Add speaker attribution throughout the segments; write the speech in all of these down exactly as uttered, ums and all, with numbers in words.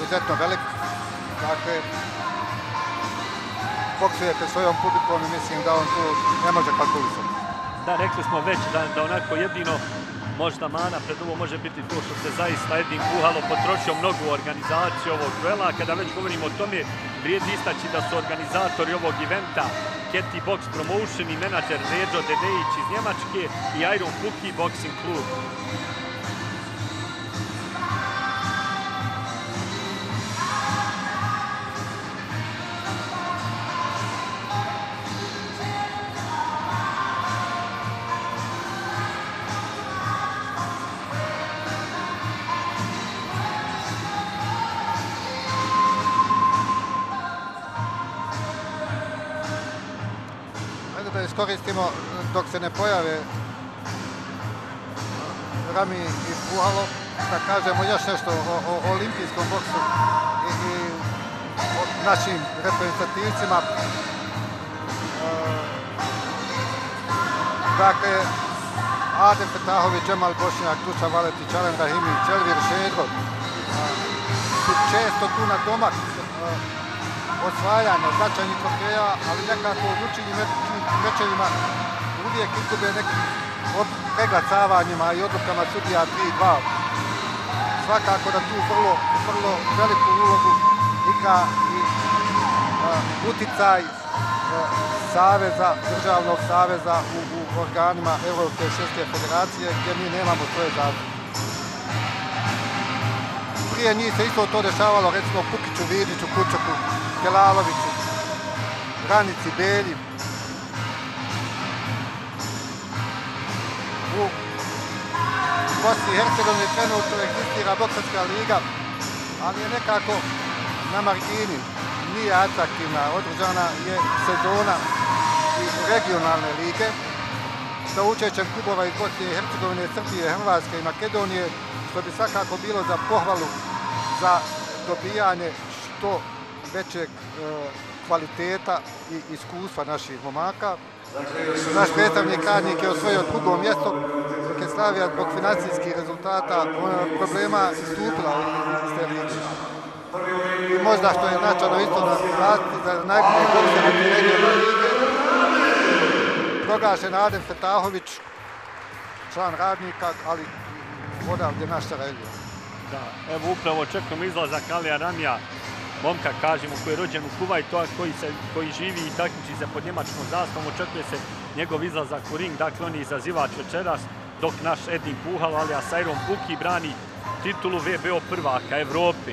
Speaker 1: izuzetno velik. Dakle, boksuje pred svojom publikom i mislim da on tu ne može kalkulisati.
Speaker 2: Da, rekli smo već da, da onako jedino možda mana pred ovo može biti to što se zaista Edin Puhalo potrošio mnogo u organizaciju ovog duela. Kada već govorimo o tome, vrijedi istaći da su organizatori ovog eventa Keti Box Promotion i menadžer Ređo Dedejić iz Njemačke i Iron Puki Boxing Klub.
Speaker 1: Da iskoristimo dok se ne pojave Rami i Puhalo, da kažemo još nešto o, o, o olimpijskom boksu i, i o našim reprezentativcima. E, dakle, Adem Fetahović, Džemal Bošnjak, Dušan Valetić, Alen Rahimić, Elvir Šedro su često tu na domak osvajanja značajnih trofeja, ali nekako u odlučivim mečevima uvijek izgube nekim preglacavanjima i odlukama sudija tri dva. Svakako da tu vrlo, vrlo veliku ulogu igra i uh, uticaj uh, saveza, državnog saveza u, u organima Europske šeske federacije gdje mi nemamo svoje zastupnike. Prije njih se isto to dešavalo, recimo Pukiću, Vidiću, Kučaku, Kelaloviću, Ranici, Belji. U Bosni i Hercegovini trenutno egzistira boksarska liga, ali je nekako na margini, nije atraktivna. Održana je sezona i regionalne lige sa učešćem klubova iz Bosne i Hercegovine, Srbije, Hrvatske i Makedonije, što bi svakako bilo za pohvalu za dobijanje što većeg e, kvaliteta i iskustva naših momaka. Naš predstavnik Radnik je osvojio drugo mjesto, dok je Slavija zbog financijskih rezultata problema istupila iz te lige. I možda što je značajno isto naglasiti za najbolji boksera regionalne lige proglašen Adem Fetahović, član Radnika, ali odavdje naš Sarajlija.
Speaker 2: Da, evo upravo očekujemo izlazak Alija Ramija, momka, kažemo, koji je rođen u Kuvajtu, koji, se, koji živi i takmiči se pod njemačkom zastavom. Očekuje se njegov izlazak u ring, dakle on je izazivač večeras, dok naš Edin Puhalo, alias Iron Puki, brani titulu V B O prvaka Evrope.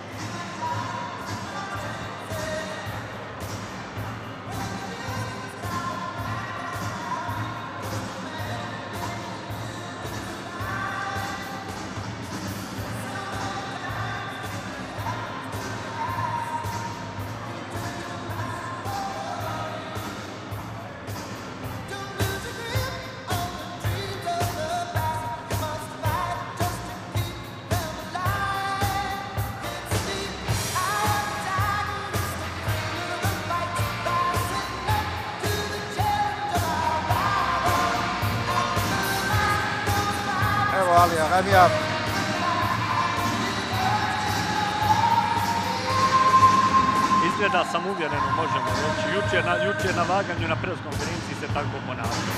Speaker 1: Alija Ramija.
Speaker 2: Izgleda sam uvjereno, možemo reći. Jučer na, jučer na vaganju na pres konferenciji se tako ponavljaju.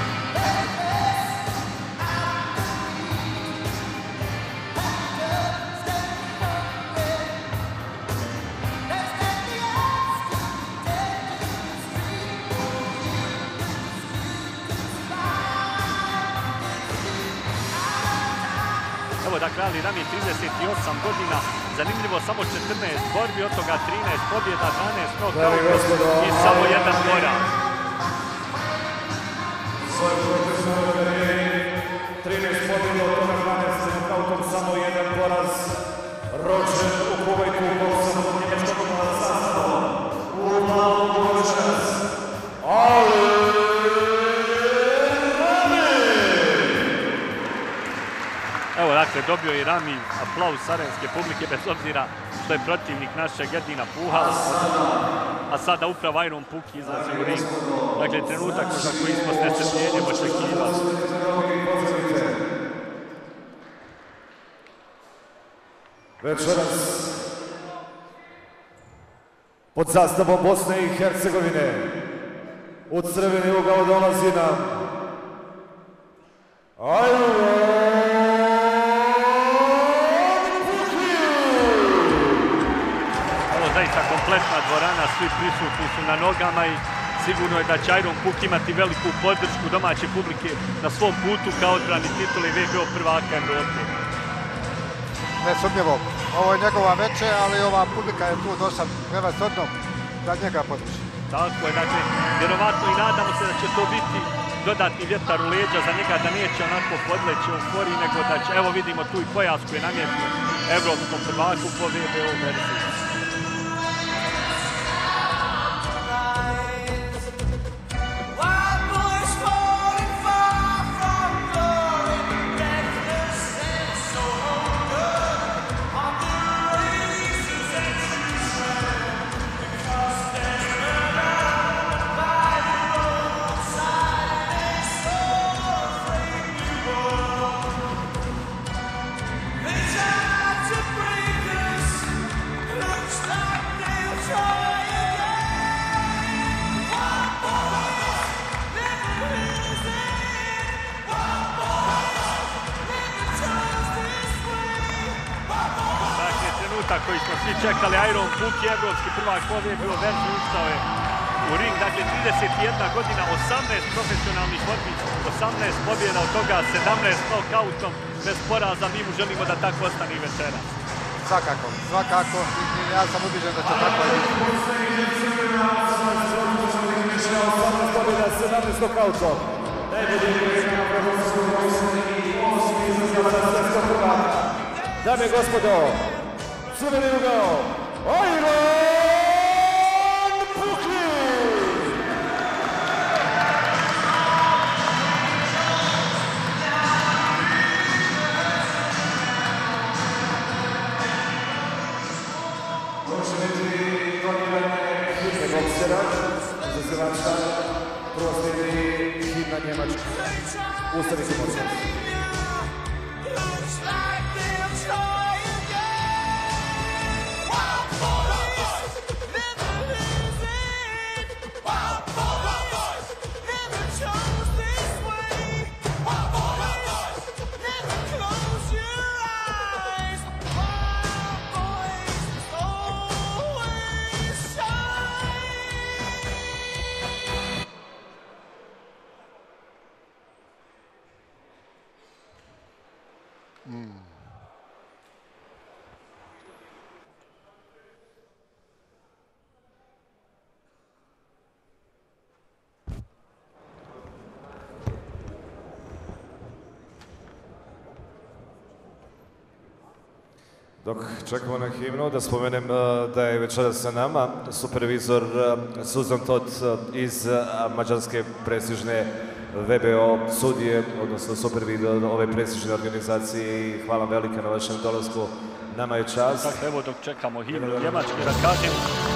Speaker 2: Dakle, Ali Rami trideset osam godina, zanimljivo samo četrnaest borbi, od toga trinaest pobjeda, dvanaest nokauta i samo jedan poraz.
Speaker 3: Svoj profesionalnoj karijeri, trinaest pobjeda, od toga dvanaest nokautom, samo jedan poraz. Rođen u Kuvajtu, boksom od njemačkog sastava. U malom Budućnost, Ali
Speaker 2: Evo, dakle, dobio je Rami aplauz sarajevske publike, bez obzira što je protivnik našeg Edina Puhala. A sada upravo Iron Puki izlazi u ring. Dakle, trenutak za koji smo s nestrpljenjem očekivali.
Speaker 3: Večeras Pod zastavom Bosne i Hercegovine u crveni ugao dolazi nam Iron
Speaker 2: Ovo zaista kompletna dvorana, svi prisutni su na nogama i sigurno je da će Iron Puk imati veliku podršku domaće publike na svom putu kao odbrani titule V B O prvaka Evrope.
Speaker 1: Nesumnjivo, ovo je njegova večer, ali ova publika je tu došla prevashodno da njega podrži.
Speaker 2: Tako je, dakle, vjerovatno i nadamo se da će to biti dodatni vjetar u leđa za njega, da neće onako podleći u euforiji, nego da će, evo vidimo tu i pojas koji je namjetno evropskom prvaku po V B O verziji. Koji smo svi čekali, Iron Puk je evropski prvak po V B O verziji, ušao je u ring, dakle trideset jedna godina, osamnaest profesionalnih borbi, osamnaest pobjeda, od toga sedamnaest nokautom bez poraza. Mi mu želimo da tako ostane i večeras.
Speaker 1: Svakako, svakako, i ja sam ubiđen da će tako i biti.
Speaker 3: osamnaest pobjeda, sedamnaest nokautom. Najbolji igra na Hrvatskoj Vojsci i osmi izrazio za svjetskog prvaka. Dame i gospodo, crveni ugao, Iron Puk! Može biti donirane hitne boksera, zazivača, prvo slijedi hitna Njemačka. Ustavite moćan. Dok čekamo na himnu, da spomenem da je večeras sa nama supervizor Suzan Tot iz mađarske prestižne V B O sudije, odnosno supervizor ove prestižne organizacije i hvala velika na vašem dolasku. Nama je čast.
Speaker 2: Dakle, evo dok čekamo himnu Njemačke, da kažem...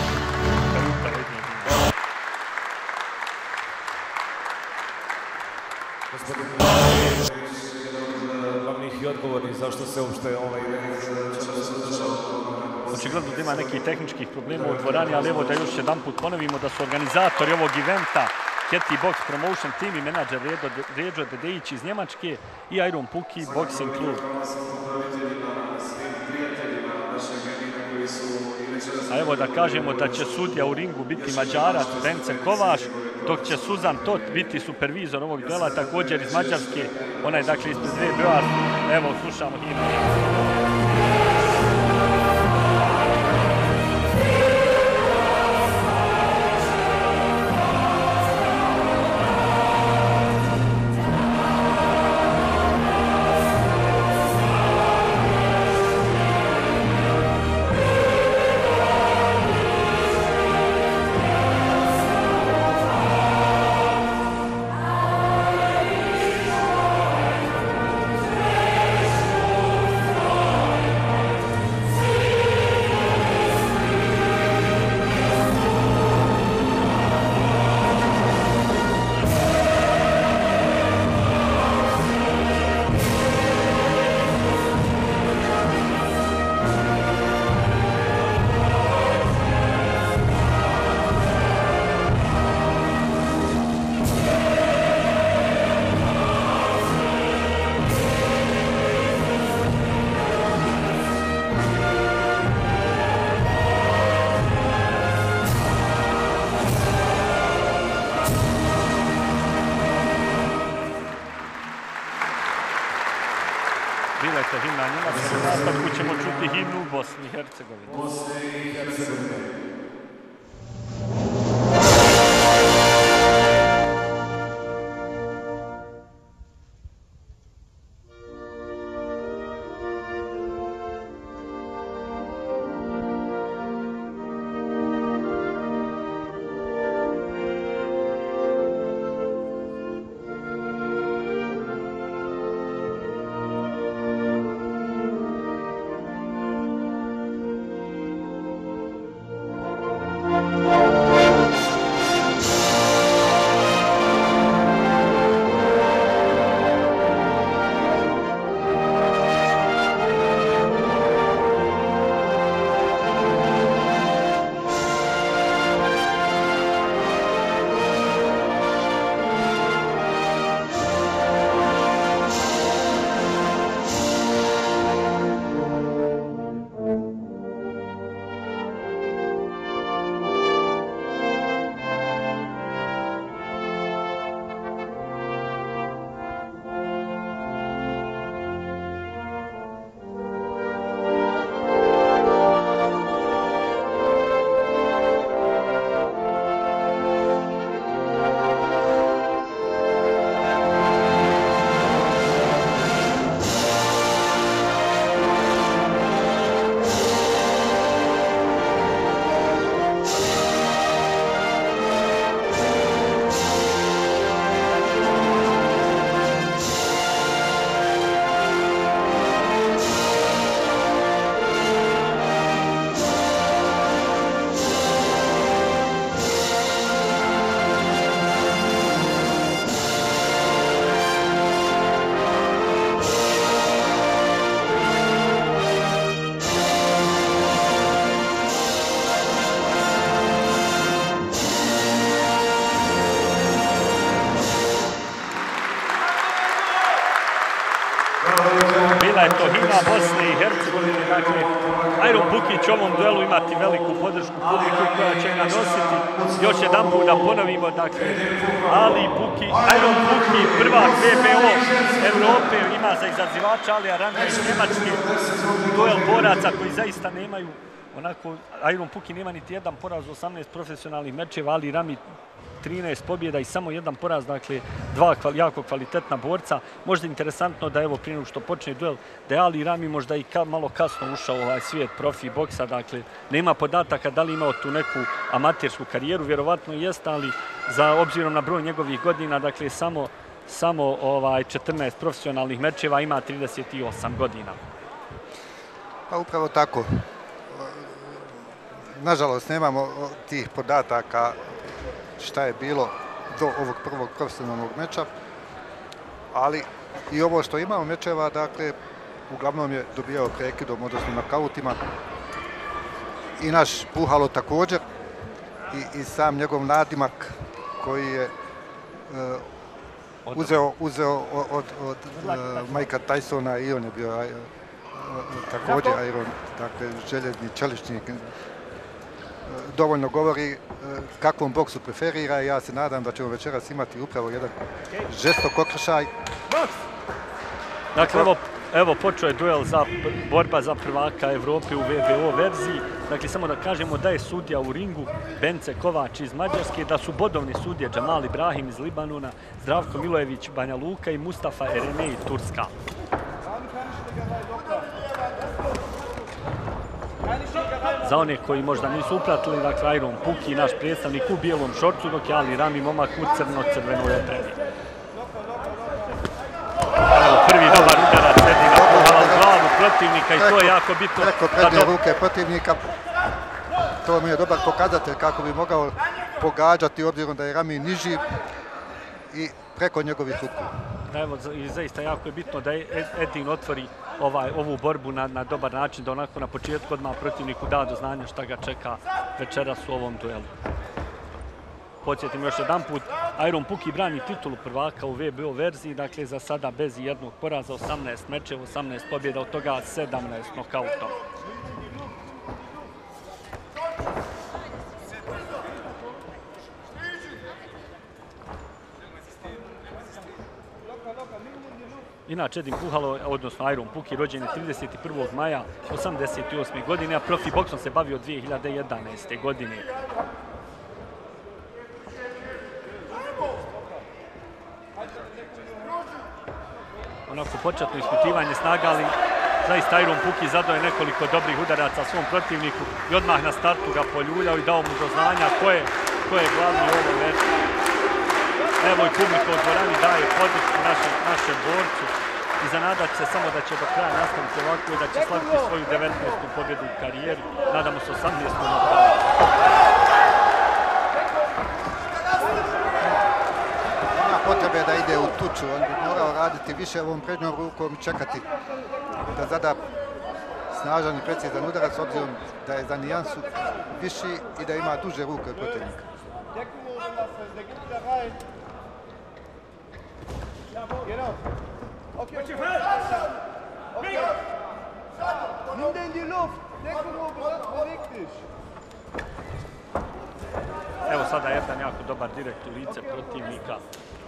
Speaker 3: Gospodin glavnih i odgovornih zašto se uopšte ovaj event
Speaker 2: očigledno da ima nekih tehničkih problema u dvorani, ali evo da još jedan put ponovimo da su organizatori ovog eventa Ketty Box Promotion Team i menadžer Ređo Dedejić iz Njemačke i Iron Puk Boxing Club. A evo da kažemo da će sudija u ringu biti Mađarac Bence Kovaš, dok će Suzan Tot biti supervizor ovog duela, također iz Mađarske, ona je dakle ispred V B O-a. Evo, slušamo himnu. i himnu u Bosni i Hercegovini.
Speaker 3: Bosne i Hercegovine.
Speaker 2: Bila je to himna Bosne i Hercegovine, dakle, Iron Pukić u ovom duelu imati veliku podršku publiku koja će ga nositi. Još jedan put da ponovimo, dakle, Ali Puki, Iron Puki, prvak V B O Evrope, ima za izazivača Alija Ramija iz Njemačke, duel boraca koji zaista nemaju, onako, Iron Puki nema niti jedan poraz u osamnaest profesionalnih mečeva, Ali Rami trinaest pobjeda i samo jedan poraz, dakle dva kval, jako kvalitetna borca. Možda interesantno da evo prije nego što počne duel, da je Ali Rami možda i ka, malo kasno ušao u ovaj svijet profi boksa, dakle nema podataka da li imao tu neku amatersku karijeru, vjerovatno jeste, ali za obzirom na broj njegovih godina, dakle samo, samo ovaj četrnaest profesionalnih mečeva, ima trideset osam godina.
Speaker 1: Pa upravo tako. Nažalost, nemamo tih podataka šta je bilo do ovog prvog profesionalnog meča, ali i ovo što imamo mečeva, dakle, uglavnom je dobijao prekidom, odnosno nakautima. I naš Puhalo također, i, i sam njegov nadimak koji je uh, uzeo, uzeo od, od, od uh, Majka Tysona, i on je bio uh, također Iron, dakle, željezni čeličnik. Dovoljno govori kakvom boksu preferira i ja se nadam da ćemo večeras imati upravo jedan žestok okršaj.
Speaker 2: Dakle, evo, evo počeo je duel za borba za prvaka Evrope u V B O verziji. Dakle, samo da kažemo da je sudija u ringu Bence Kovač iz Mađarske, da su bodovni sudije Džamal Ibrahim iz Libanona, Zdravko Milojević Banja Luka i Mustafa Erenej Turska. Za one koji možda nisu upratili, dakle, Iron Puki, naš predstavnik u bijelom šorcu, dok je Ali Rami momak u crno-crvenoj opremi. Evo, prvi dobar udarac, sedi na glavu protivnika i to je jako bitno.
Speaker 1: Preko prednje ruke protivnika. To mi je dobar pokazatelj kako bi mogao pogađati, obzirom da je Rami niži i preko njegovih ruku.
Speaker 2: Evo, i zaista jako je bitno da Edin otvori ovaj, ovu borbu na, na dobar način, da onako na početku odmah protivniku da do znanja šta ga čeka večeras u ovom duelu. Podsjetim još jedan put, Iron Puki brani titulu prvaka u V B O verziji, dakle za sada bez jednog poraza, osamnaest mečeva, osamnaest pobjeda, od toga sedamnaest nokautom. Inače, Edin Puhalo, odnosno Iron Puki, rođen je trideset prvog maja osamdeset osme godine, a profi boksom se bavio od dvije hiljade jedanaeste. godine. Onako početno ispitivanje snaga, ali zaista Iron Puki zadao je nekoliko dobrih udaraca svom protivniku i odmah na startu ga poljuljao i dao mu do znanja ko je, ko je glavni u ovom meču. Evo i publika u dvorani daje podršku našem, našem borcu i zanadat se samo da će do kraja nastaviti ovako i da će slaviti svoju devetnaestu pobjedu u karijeri. Nadamo se osamnaestu nokautu.
Speaker 1: Nema potrebe da ide u tuču, on bi morao raditi više ovom prednjom rukom i čekati da zada snažan i precizan udarac, s obzirom da je za nijansu viši i da ima duže ruke od protivnika.
Speaker 2: Evo sada jedan jako dobar direkt u lice protivnika.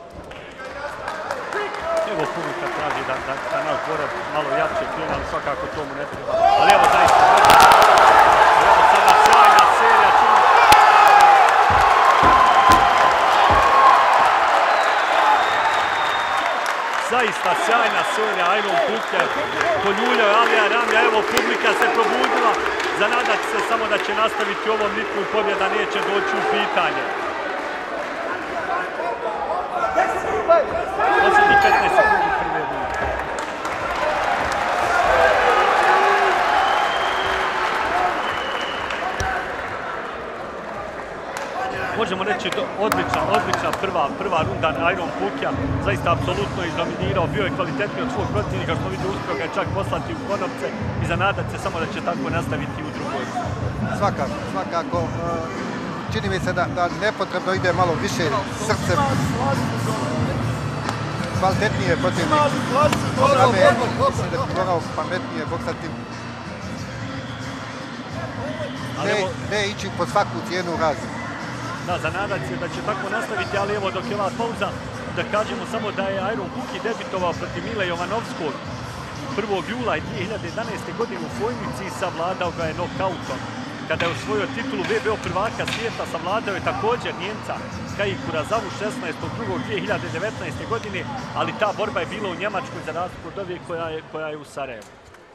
Speaker 2: Evo publika traži da, da, da naš borac malo jače krene, ali svakako to mu ne treba. Ali evo zaista. Evo sada sjajna serija. Čini... Zaista sjajna serija Iron Puki. Poljuljao je Alija Ramlja. Evo publika se probudila. Zanadat se samo da će nastaviti ovom ritmu i pobjeda neće doći u pitanje. Posljednjih petnaest sekundi prve runde. Možemo reći odlična, odlična prva, prva runda Iron Pukija. Zaista apsolutno izdominirao, bio je kvalitetniji od svog protivnika, što vidio uspio ga je čak poslati u konopce i zanadat se samo da će tako nastaviti u drugoj.
Speaker 1: Svakako, svakako. Čini mi se da, da nepotrebno ide malo više srcem. Kvalitetnije protivnik. Same, mislim da bi morao pametnije boksati. Ne, ne ići po svaku cijenu razinu.
Speaker 2: Da, zanadat se da će tako nastaviti, ali evo dok je ova pauza, da kažemo samo da je Iron Puki debitovao protiv Mile Jovanovskog prvog jula dvije hiljade jedanaeste. godine u Fojnici i savladao ga je nokautom. Kada je osvojio titulu V B O prvaka svijeta, savladao je također Njemca Kai Kurazavu šesnaestog drugog dvije hiljade devetnaeste. godine, ali ta borba je bila u Njemačkoj za razliku od ove koja je, koja je u Sarajevu.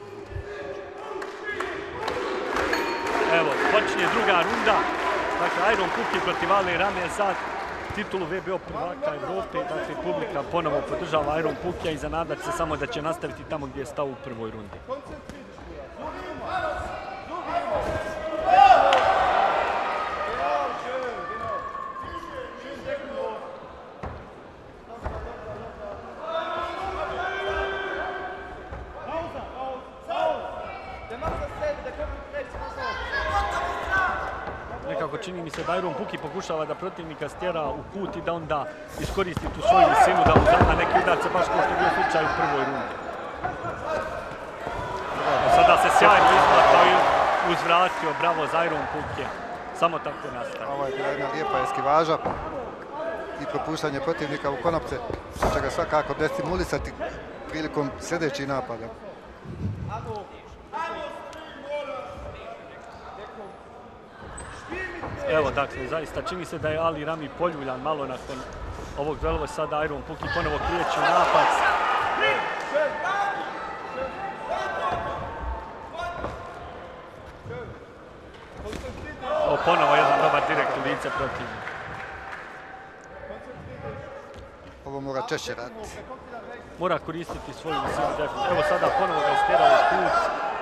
Speaker 2: Evo, počinje druga runda. Dakle, Iron Puki protiv Ale Rame za titulu V B O prvaka Evrope. Dakle, publika ponovo podržava Iron Pukija i zanadat se samo da će nastaviti tamo gdje je stao u prvoj rundi. Nekako čini mi se da Iron Puki pokušava da protivnika stjera u kut i da onda iskoristi tu svoju visinu da uzada neki udarce baš kao što je bio slučaj u prvoj rundi. Sada se sjajno izvlatao i uzvratio, bravo za Iron Pukija. Samo tako nastavi.
Speaker 1: Ovo je bila jedna lijepa eskivaža i propuštanje protivnika u konopce, što će ga svakako destimulisati prilikom sljedećih napada.
Speaker 2: Evo, dakle, zaista čini se da je Ali Rami poljuljan malo nakon ovog duela. Sada Iron Puki ponovo krijeći u napad. O, ponovo jedan dobar direkt u lice protivnika.
Speaker 1: Ovo mora češće raditi.
Speaker 2: Mora koristiti svoju visinu definitivno. Evo sada ponovo ga istjerao u kut.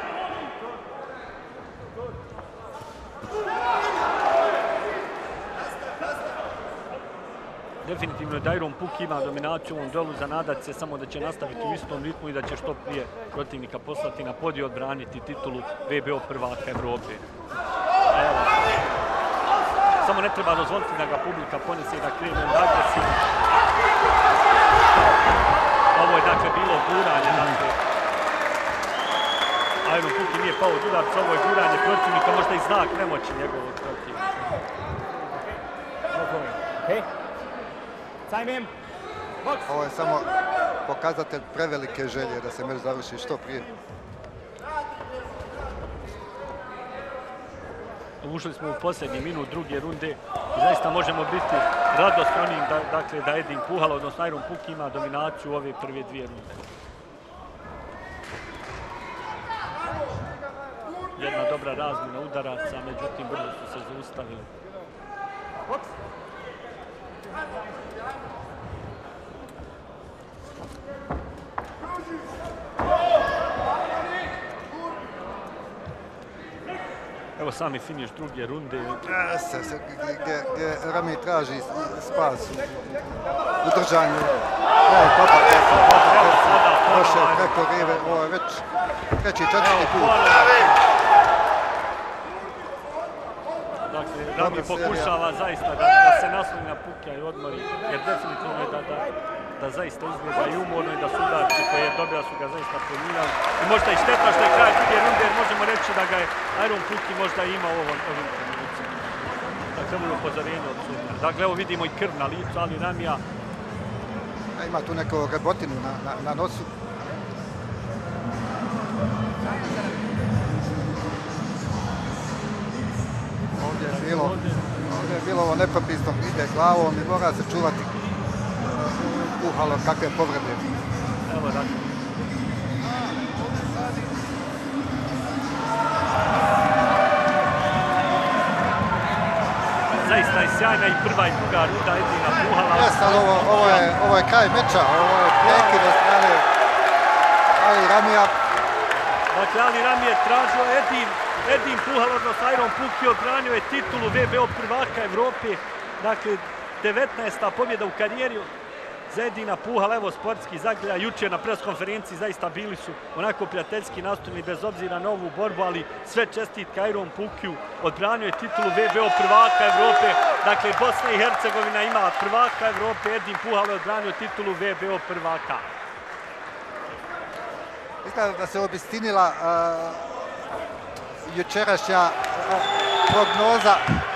Speaker 2: Definitivno je da Iron Puki ima dominaciju u ovom duelu, zanadat se samo da će nastaviti u istom ritmu i da će što prije protivnika poslati na podiju, odbraniti titulu V B O prvaka Evrope. Evo. Samo ne treba dozvoliti da ga publika ponese i da krene od agresije. Ovo je dakle bilo guranje. Dakle. Iron Puki nije pao od udarca, ovo je guranje protivnika, možda i znak nemoći njegovog protivnika.
Speaker 1: Ovo je samo pokazatelj prevelike želje da se meč završi što prije.
Speaker 2: Ušli smo u posljednji minut druge runde i zaista možemo biti radosni onim da, dakle, da Edin Puhalo, odnosno Iron Puk ima dominaciju u ove prve dvije runde. Jedna dobra razmjena udaraca, međutim brzo su se zaustavili. Evo sami finiš druge runde.
Speaker 1: Gdje Rami traži spas u držanju. Prošao preko rive, ovo je već treći, četvrti put.
Speaker 2: Dakle, Rami pokušava zaista da se nasloni na Pukija i odmori, jer definitivno je da zaista izgleda i umorno i da su udarci koje je dobila su ga zaista poljivali. I možda i šteta što je kraj druge runde, jer možemo reći da ga je Iron Puki možda ima u ovom trenutku. Dakle, ovo je upozorenje od sudnja. Dakle, evo vidimo i krv na licu, ali Ramija...
Speaker 1: Ima tu neku rebotinu na nosu. Ovdje je bilo, ovdje je bilo ovo nepropisno, ide glavom i mora se čuvati Puhalo kakve povrede.
Speaker 2: Evo dakle. Zaista je sjajna i prva i druga runda Edina Puhala.
Speaker 1: Jeste, ali ovo, ovo, je, ovo je kraj meča, ovo je prekid od strane Ali Ramija.
Speaker 2: Dakle, Ali Rami je tražio Edin, Edin Puhal, odnosno Iron Puk je odbranio je titulu V B O prvaka Evrope. Dakle, devetnaesta pobjeda u karijeri za Edina Puhala, evo sportski zagrlja, jučer na preskonferenciji zaista bili su onako prijateljski nastrojeni bez obzira na ovu borbu, ali sve čestitke Iron Pukiju, odbranio je titulu V B O prvaka Evrope, dakle Bosna i Hercegovina ima prvaka Evrope, Edin Puhal je odbranio titulu V B O prvaka.
Speaker 1: Izgleda da se obistinila uh, jučerašnja uh, prognoza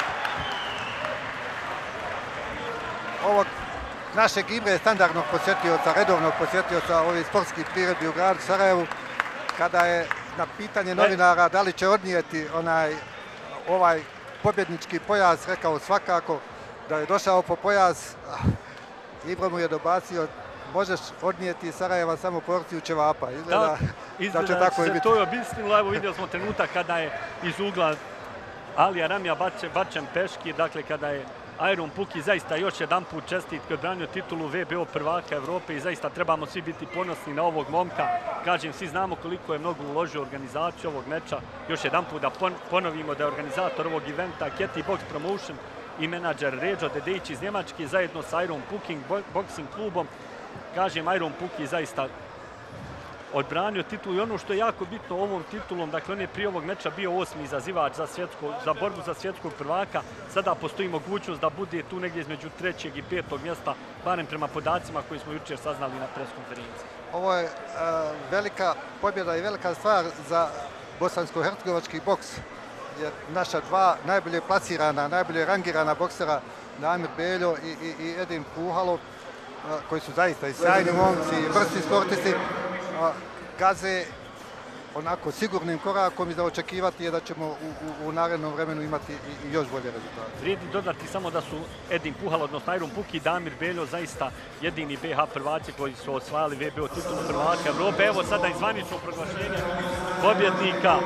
Speaker 1: ovog našeg Ibre, standardnog posjetioca, redovnog posjetioca ovih sportskih priredbi u gradu Sarajevu, kada je na pitanje novinara da li će odnijeti onaj, ovaj pobjednički pojas, rekao svakako da je došao po pojas. Ibro mu je dobacio, možeš odnijeti iz Sarajeva samo porciju ćevapa. Izgleda da,
Speaker 2: izgleda da će tako se i biti. To je obistinilo, evo vidjeli smo trenutak kada je iz ugla Alija Ramija bačen peški, dakle kada je Iron Puki zaista još jedan put čestitke odbranio titulu V B O prvaka Evrope i zaista trebamo svi biti ponosni na ovog momka. Kažem, svi znamo koliko je mnogo uložio u organizaciju ovog meča. Još jedan put da ponovimo da je organizator ovog eventa Keti Box Promotion i menadžer Ređo Dedejić iz Njemačke zajedno sa Iron Puking Boxing klubom. Kažem, Iron Puki zaista odbranio titulu i ono što je jako bitno ovom titulom, dakle on je prije ovog meča bio osmi izazivač za, svjetsko, za borbu za svjetskog prvaka, sada postoji mogućnost da bude tu negdje između trećeg i petog mjesta, barem prema podacima koji smo jučer saznali na preskonferenciji.
Speaker 1: Ovo je uh, velika pobjeda i velika stvar za bosansko-hercegovački boks, jer naša dva najbolje plasirana, najbolje rangirana boksera, Damir Beljo i, i, i Edin Puhalo, uh, koji su zaista i sjajni momci i vrsti sportisti, gaze onako sigurnim korakom i za očekivati je da ćemo u, u, u narednom vremenu imati i, i još bolje rezultate.
Speaker 2: Vrijedi dodati samo da su Edin Puhal, odnosno Iron Puk i Damir Beljo zaista jedini B H prvaci koji su osvajali V B O titulu prvaka Evrope. Evo sada i zvanično proglašenje pobjednika.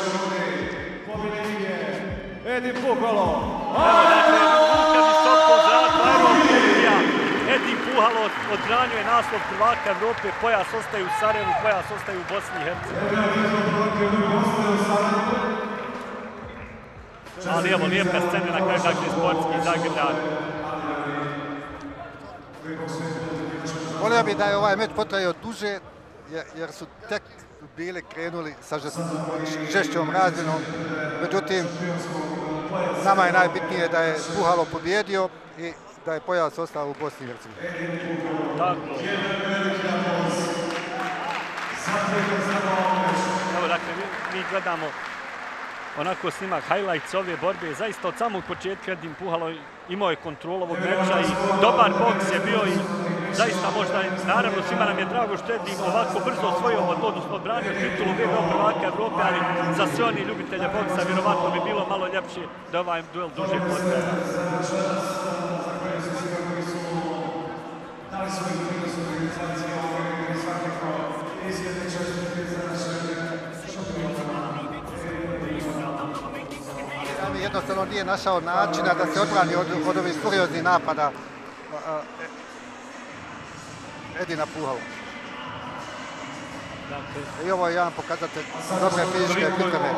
Speaker 3: Edin Puhalo.
Speaker 2: Evo dakle, Luka visoko zraku Iron Pukija. Edin Puhalo odbranio je naslov prvaka Evrope, pojas ostaje u Sarajevu, pojas ostaje u Bosni i Hercegovini. Ali evo, lijepa scena na kraju, dakle, sportski zagrljaj.
Speaker 1: Volio bih da je ovaj meč potrajao duže, jer su tek bili krenuli sa žešćom razmjenom. Međutim, nama je najbitnije da je Puhalo pobjedio i da je pojas ostao u Bosni i Hercegovini.
Speaker 2: Tako. Evo, dakle, mi, mi gledamo onako snimak, highlights ove borbe. Zaista od samog početka Edin Puhalo imao je kontrolu ovog meča i dobar boks je bio i zaista možda, naravno svima nam je drago što Edim ovako brzo osvojio, odnosno odbranio titulu V B O prvaka Evrope, ali za sve oni ljubitelje boksa vjerovatno bi bilo malo ljepše da ovaj duel duže potraje.
Speaker 1: Jednostavno nije našao načina da se odbrani od, od ovih furioznih napada Edina Puhala. I ovo je jedan pokazatelj dobre fizičke pripreme.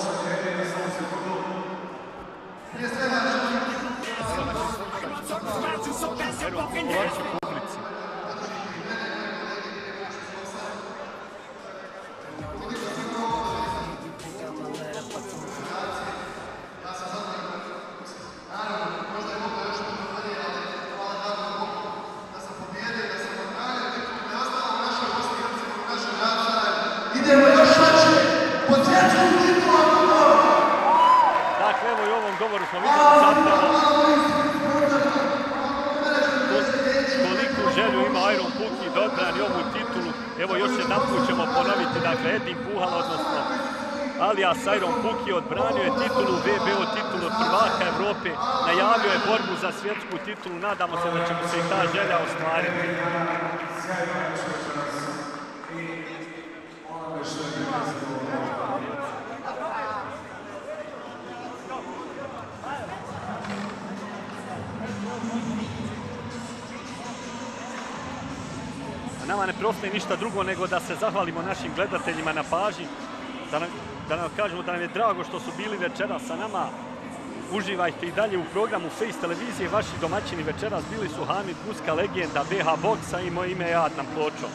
Speaker 2: Dakle, evo i u ovom govoru smo vidjeli zapravo koliku želju ima Iron Puki da odbrani ovu titulu. Evo još jedan put ćemo ponoviti, dakle, Edin Puhal, odnosno alias Iron Puki, odbranio je titulu V B O, titulu od prvaka Evrope, najavio je borbu za svjetsku titulu, nadamo se da će mu se i ta želja ostvariti. Nama ne preostaje ništa drugo nego da se zahvalimo našim gledateljima na pažnji, da nam, da nam kažemo da nam je drago što su bili večeras sa nama. Uživajte i dalje u programu Face televizije. Vaši domaćini večeras bili su Hamid Guska, legenda B H boksa, i moje ime je Adnan Pločo.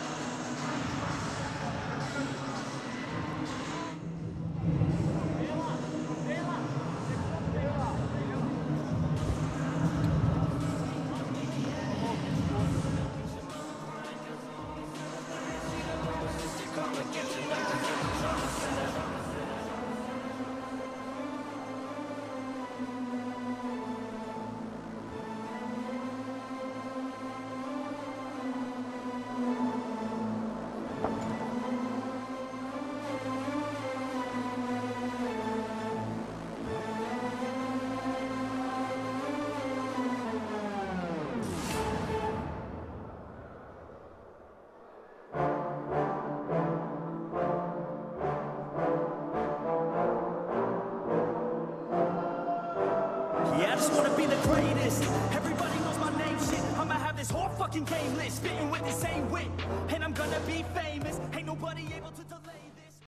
Speaker 4: Yeah, I just wanna be the greatest. Everybody knows my name, shit. I'ma have this whole fucking game list, spitting with the same wit, and I'm gonna be famous. Ain't nobody able to